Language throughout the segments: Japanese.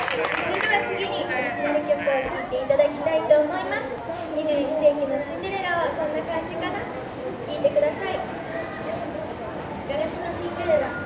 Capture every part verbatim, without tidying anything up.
では次にオリジナル曲を聴いていただきたいと思います。にじゅういっせいきのシンデレラはこんな感じかな。聴いてください。ガラスのシンデレラ。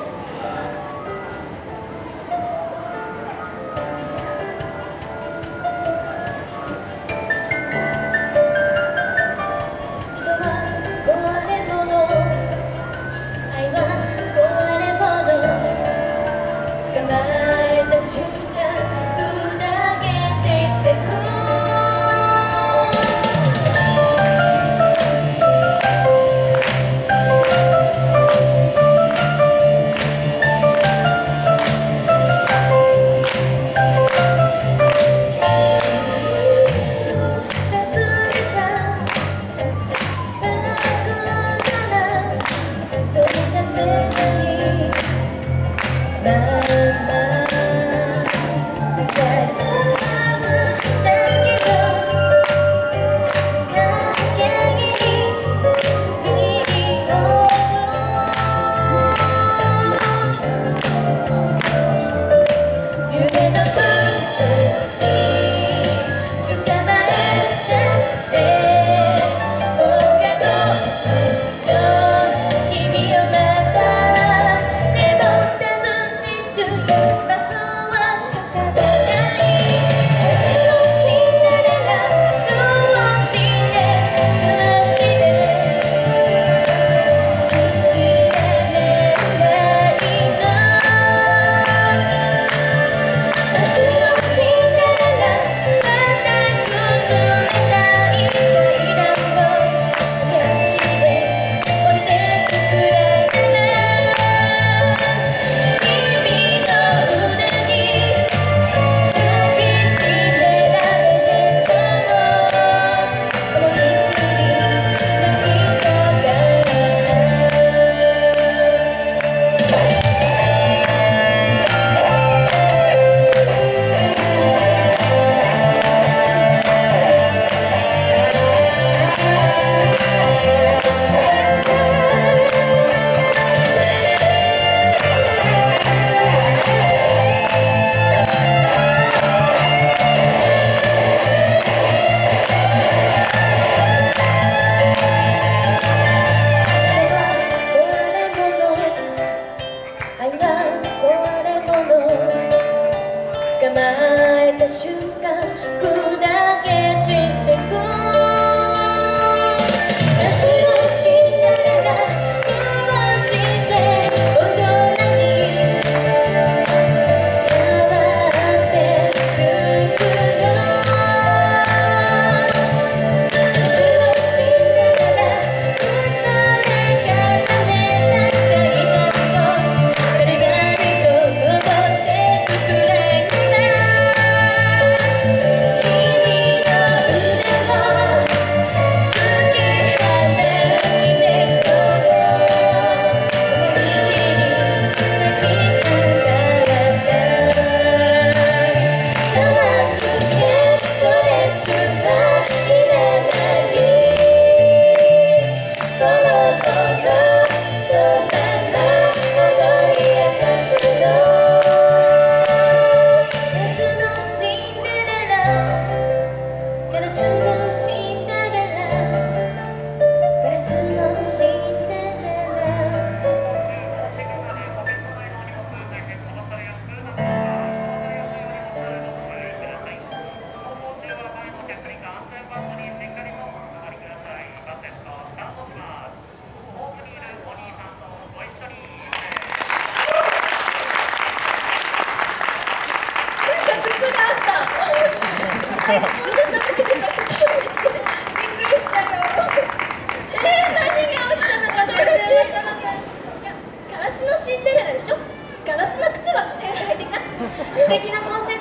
捕まえた瞬間砕け散ってくガラスのシンデレラ壊して大人に変わってゆくのガラスのシンデレラ嘘で固めた階段を誰がりと登ってくくらい最後もうちょっとだけびっくりしたよ。えー、何が落ちたのか全然わからない。ガラスのシンデレラでしょ。ガラスの靴は手に履いてきな。素敵なコンセプト